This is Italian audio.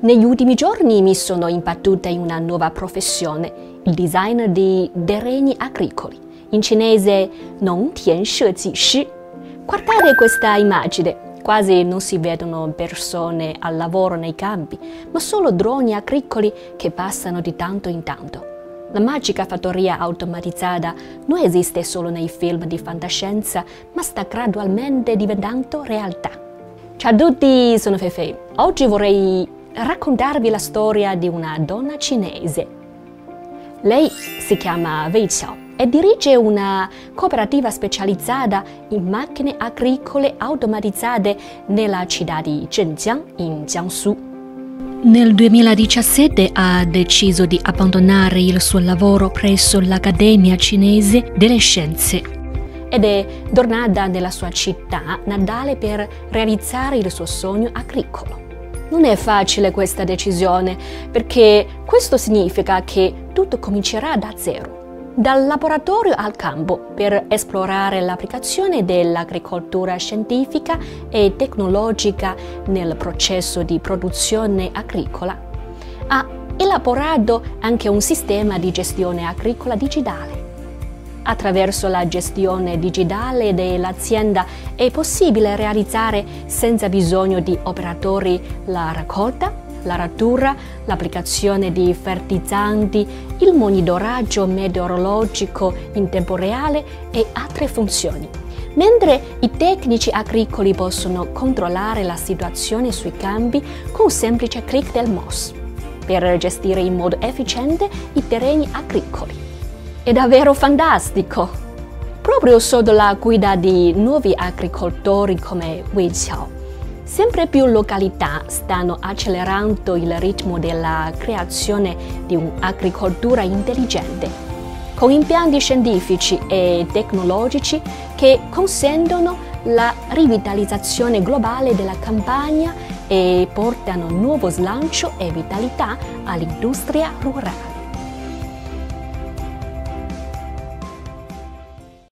Negli ultimi giorni mi sono imbattuta in una nuova professione, il design di terreni agricoli, in cinese non tian shiji shi. Guardate questa immagine, quasi non si vedono persone al lavoro nei campi, ma solo droni agricoli che passano di tanto in tanto. La magica fattoria automatizzata non esiste solo nei film di fantascienza, ma sta gradualmente diventando realtà. Ciao a tutti, sono Feifei. Oggi vorrei raccontarvi la storia di una donna cinese. Lei si chiama Wei Qiao e dirige una cooperativa specializzata in macchine agricole automatizzate nella città di Zhenjiang, in Jiangsu. Nel 2017 ha deciso di abbandonare il suo lavoro presso l'Accademia Cinese delle Scienze ed è tornata nella sua città natale per realizzare il suo sogno agricolo. Non è facile questa decisione, perché questo significa che tutto comincerà da zero, dal laboratorio al campo, per esplorare l'applicazione dell'agricoltura scientifica e tecnologica nel processo di produzione agricola. Ha elaborato anche un sistema di gestione agricola digitale. Attraverso la gestione digitale dell'azienda è possibile realizzare senza bisogno di operatori la raccolta, la rattura, l'applicazione di fertilizzanti, il monitoraggio meteorologico in tempo reale e altre funzioni, mentre i tecnici agricoli possono controllare la situazione sui campi con un semplice clic del mouse per gestire in modo efficiente i terreni agricoli. È davvero fantastico! Proprio sotto la guida di nuovi agricoltori come Wei Qiao, sempre più località stanno accelerando il ritmo della creazione di un'agricoltura intelligente, con impianti scientifici e tecnologici che consentono la rivitalizzazione globale della campagna e portano nuovo slancio e vitalità all'industria rurale.